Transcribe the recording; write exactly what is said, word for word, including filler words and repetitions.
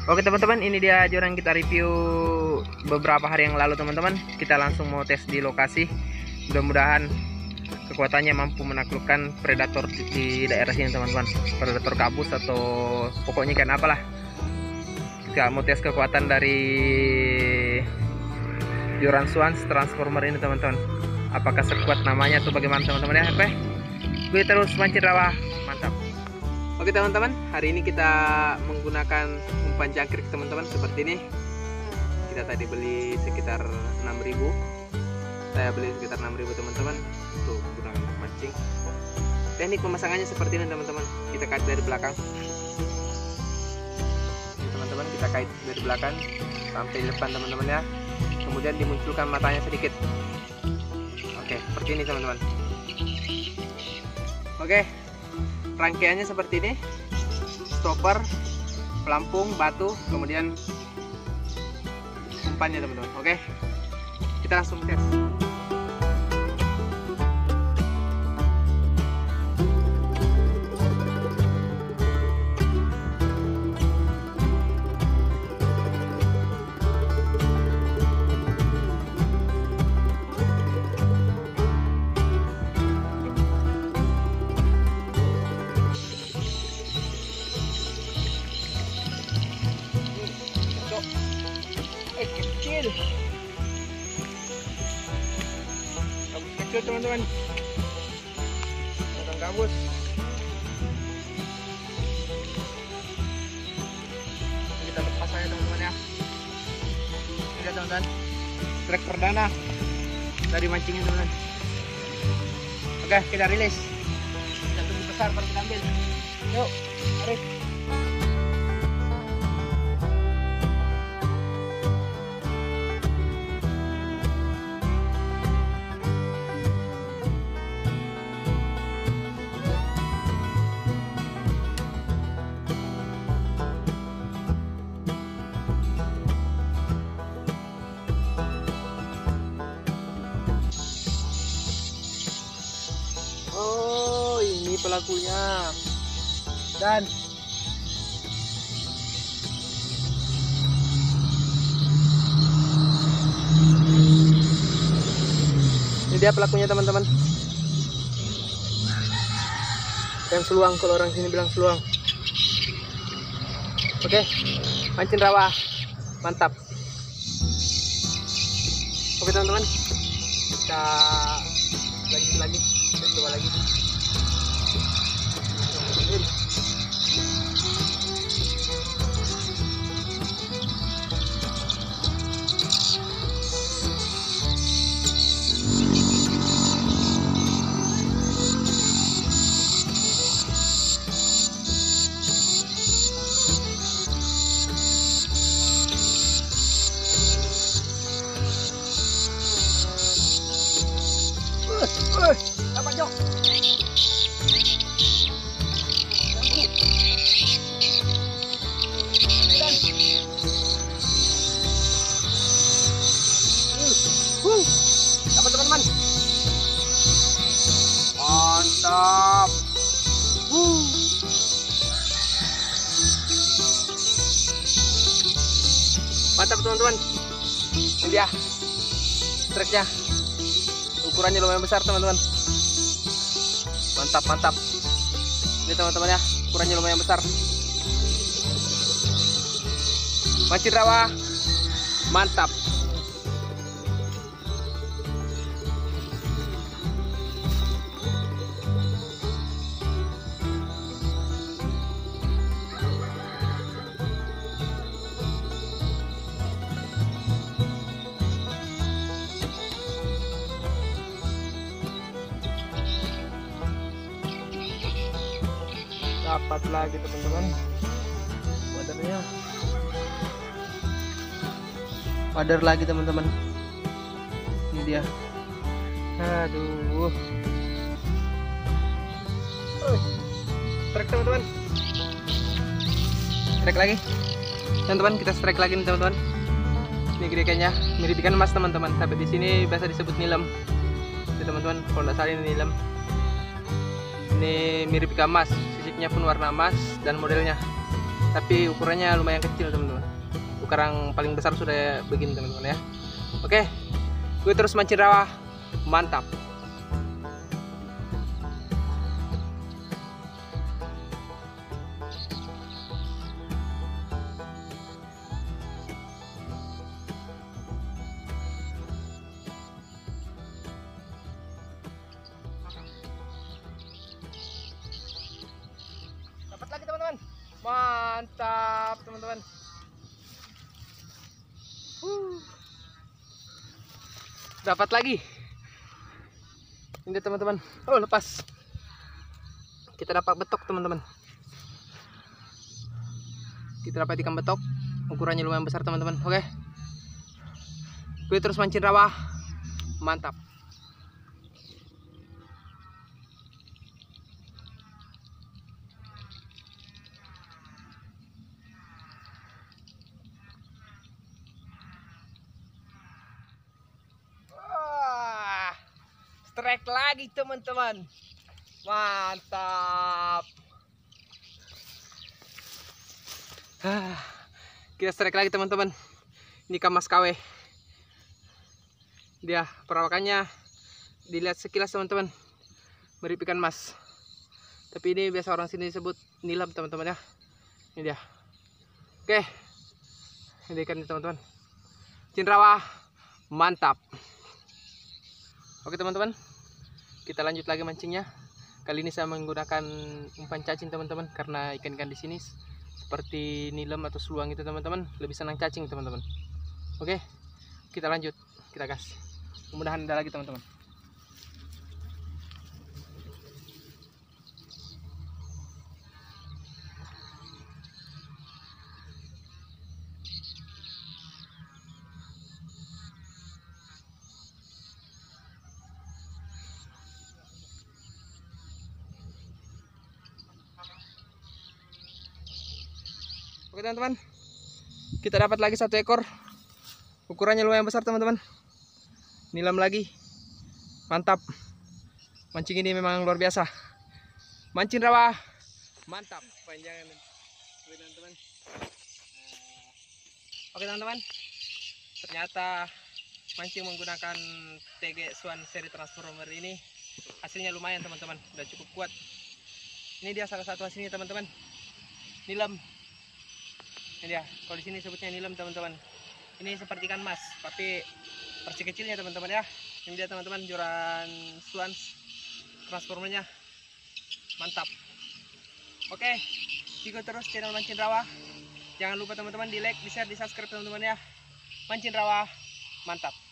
Oke teman-teman, ini dia ajuran yang kita review beberapa hari yang lalu teman-teman. Kita langsung mau tes di lokasi. Mudah-mudahan kekuatannya mampu menaklukkan predator di daerah sini teman-teman. Predator kabus atau pokoknya kan apalah. Kita mau tes kekuatan dari Joran Swans Transformer ini teman-teman. Apakah sekuat namanya atau bagaimana teman-teman ya? Oke, gue terus mancing rawa, mantap. Oke teman-teman, hari ini kita menggunakan umpan jangkrik teman-teman seperti ini. Kita tadi beli sekitar enam ribu. Saya beli sekitar enam ribu teman-teman. Tuh, gunakan untuk mancing. Teknik pemasangannya seperti ini teman-teman. Kita kait dari belakang. Ini teman-teman, kita kait dari belakang sampai depan teman-teman ya. Kemudian dimunculkan matanya sedikit. Oke, seperti ini teman-teman. Oke. Rangkaiannya seperti ini, stopper, pelampung, batu, kemudian umpannya teman-teman. Oke, kita langsung tes. Kecil gabus kecil teman-teman, potong gabus. Kita lepas aja teman-teman ya. Ini teman-teman, trek perdana dari mancingnya teman-teman. Oke, kita rilis. Kita tunggu besar baru kita ambil. Yuk, mari. Oh, ini pelakunya. Dan ini dia pelakunya teman-teman. Yang seluang, kalau orang sini bilang seluang. Oke, mancing rawa, mantap. Oke teman-teman, kita lanjut lagi. Coba lagi. Uh, dapat jok. Uh, dapat teman-teman. Mantap. Uh. Mantap teman-teman. Ini dia treknya. Ukurannya lumayan besar teman-teman. Mantap mantap. Ini teman-teman ya, ukurannya lumayan besar. Mancing rawa, mantap. Dapat lagi teman-teman wadarnya, wadar lagi teman-teman. Ini dia. Aduh, strike teman-teman, strike lagi teman-teman. Kita strike lagi nih teman-teman. Ini gerikannya mirip ikan emas teman-teman. Sampai di sini biasa disebut nilam. Ini teman-teman, kalau nggak salah ini nilam. Ini mirip ikan emas, sisiknya pun warna emas dan modelnya. tapi ukurannya lumayan kecil teman-teman. Ukuran paling besar sudah begini teman-teman ya. Oke, gue terus mancing rawa, mantap. Dapat lagi teman-teman, mantap teman-teman. Uh. Dapat lagi. Ini teman-teman. Oh, lepas. Kita dapat betok teman-teman. Kita dapat ikan betok. Ukurannya lumayan besar teman-teman. Oke. Gue terus mancing rawa. Mantap. Strike lagi teman-teman, mantap. Ah, kita strike lagi teman-teman. Ini ikan mas kawe. Dia perawakannya dilihat sekilas teman-teman, mirip ikan mas. Tapi ini biasa orang sini sebut nilam teman-teman ya. Ini dia. Oke, ini ikan teman-teman. Cinrawa, mantap. Oke teman-teman, kita lanjut lagi mancingnya. Kali ini saya menggunakan umpan cacing teman-teman, karena ikan-ikan di sini seperti nilam atau seluang itu teman-teman lebih senang cacing teman-teman. Oke, kita lanjut, kita gas. Mudah-mudahan ada lagi teman-teman. Oke teman-teman, kita dapat lagi satu ekor. Ukurannya lumayan besar teman-teman. Nilam lagi, mantap. Mancing ini memang luar biasa. Mancing rawa, mantap. Panjangan teman-teman. Oke teman-teman, ternyata mancing menggunakan T G Swan seri transformer ini hasilnya lumayan teman-teman, udah cukup kuat. Ini dia salah satu hasilnya teman-teman, nilam. Ini dia, kalau di sini sebutnya nilam teman-teman. Ini seperti ikan mas, tapi versi kecilnya teman-teman ya. Ini dia teman-teman, joran Swan transformernya, mantap. Oke, ikuti terus channel Mancing Rawa. Jangan lupa teman-teman di like, di share, di subscribe teman-teman ya. Mancing Rawa, mantap.